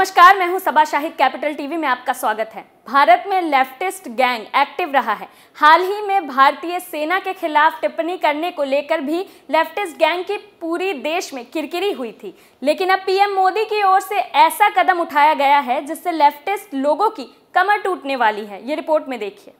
नमस्कार, मैं हूं सबा शाहिद। कैपिटल टीवी में आपका स्वागत है। भारत में लेफ्टिस्ट गैंग एक्टिव रहा है। हाल ही में भारतीय सेना के खिलाफ टिप्पणी करने को लेकर भी लेफ्टिस्ट गैंग की पूरी देश में किरकिरी हुई थी, लेकिन अब पीएम मोदी की ओर से ऐसा कदम उठाया गया है जिससे लेफ्टिस्ट लोगों की कमर टूटने वाली है। ये रिपोर्ट में देखिए।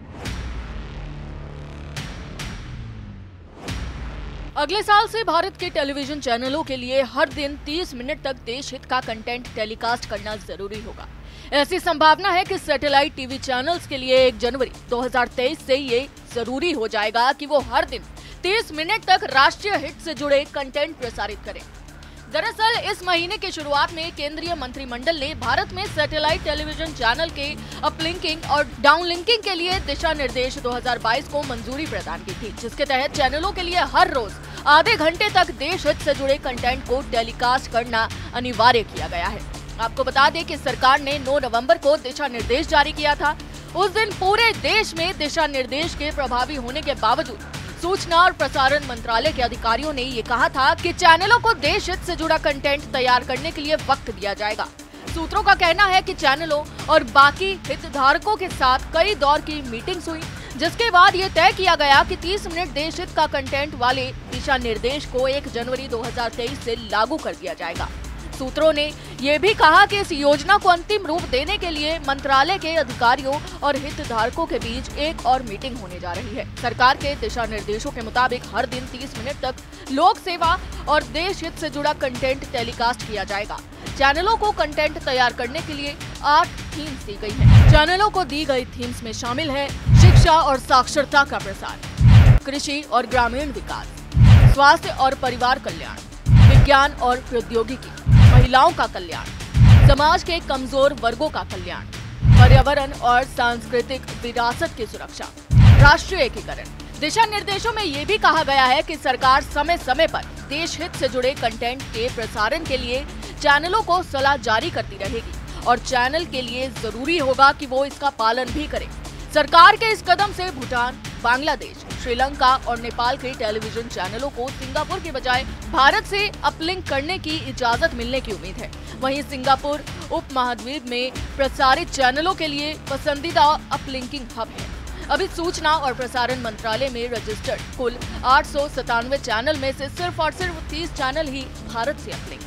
अगले साल से भारत के टेलीविजन चैनलों के लिए हर दिन 30 मिनट तक देश हित का कंटेंट टेलीकास्ट करना जरूरी होगा। ऐसी संभावना है कि सैटेलाइट टीवी चैनल्स के लिए 1 जनवरी 2023 से ये जरूरी हो जाएगा कि वो हर दिन 30 मिनट तक राष्ट्रीय हित से जुड़े कंटेंट प्रसारित करें। दरअसल इस महीने की शुरुआत में केंद्रीय मंत्रिमंडल ने भारत में सैटेलाइट टेलीविजन चैनल के अपलिंकिंग और डाउनलिंकिंग के लिए दिशा निर्देश 2022 को मंजूरी प्रदान की थी, जिसके तहत चैनलों के लिए हर रोज आधे घंटे तक देश हित से जुड़े कंटेंट को टेलीकास्ट करना अनिवार्य किया गया है। आपको बता दें कि सरकार ने 9 नवंबर को दिशा निर्देश जारी किया था। उस दिन पूरे देश में दिशा निर्देश के प्रभावी होने के बावजूद सूचना और प्रसारण मंत्रालय के अधिकारियों ने ये कहा था कि चैनलों को देश हित से जुड़ा कंटेंट तैयार करने के लिए वक्त दिया जाएगा। सूत्रों का कहना है कि चैनलों और बाकी हितधारकों के साथ कई दौर की मीटिंग्स हुई, जिसके बाद ये तय किया गया कि 30 मिनट देश हित का कंटेंट वाले दिशा निर्देश को 1 जनवरी 2023 से लागू कर दिया जाएगा। सूत्रों ने ये भी कहा कि इस योजना को अंतिम रूप देने के लिए मंत्रालय के अधिकारियों और हितधारकों के बीच एक और मीटिंग होने जा रही है। सरकार के दिशा निर्देशों के मुताबिक हर दिन 30 मिनट तक लोक सेवा और देश हित से जुड़ा कंटेंट टेलीकास्ट किया जाएगा। चैनलों को कंटेंट तैयार करने के लिए 8 थीम्स दी गई है। चैनलों को दी गई थीम्स में शामिल है शिक्षा और साक्षरता का प्रसार, कृषि और ग्रामीण विकास, स्वास्थ्य और परिवार कल्याण, विज्ञान और प्रौद्योगिकी, महिलाओं का कल्याण, समाज के कमजोर वर्गों का कल्याण, पर्यावरण और सांस्कृतिक विरासत की सुरक्षा, राष्ट्रीय एकीकरण। दिशा निर्देशों में ये भी कहा गया है कि सरकार समय समय पर देश हित से जुड़े कंटेंट के प्रसारण के लिए चैनलों को सलाह जारी करती रहेगी और चैनल के लिए जरूरी होगा कि वो इसका पालन भी करें। सरकार के इस कदम से भूटान, बांग्लादेश, श्रीलंका और नेपाल के टेलीविजन चैनलों को सिंगापुर के बजाय भारत से अपलिंक करने की इजाजत मिलने की उम्मीद है। वहीं सिंगापुर उपमहाद्वीप में प्रसारित चैनलों के लिए पसंदीदा अपलिंकिंग हब है। अभी सूचना और प्रसारण मंत्रालय में रजिस्टर्ड कुल 897 चैनल में से सिर्फ और सिर्फ 30 चैनल ही भारत से अपलिंक है।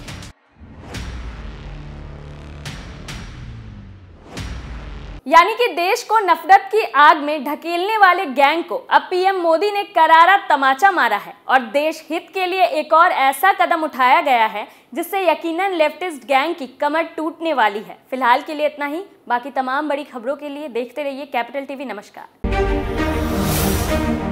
यानी कि देश को नफरत की आग में ढकेलने वाले गैंग को अब पीएम मोदी ने करारा तमाचा मारा है और देश हित के लिए एक और ऐसा कदम उठाया गया है जिससे यकीनन लेफ्टिस्ट गैंग की कमर टूटने वाली है। फिलहाल के लिए इतना ही। बाकी तमाम बड़ी खबरों के लिए देखते रहिए कैपिटल टीवी। नमस्कार।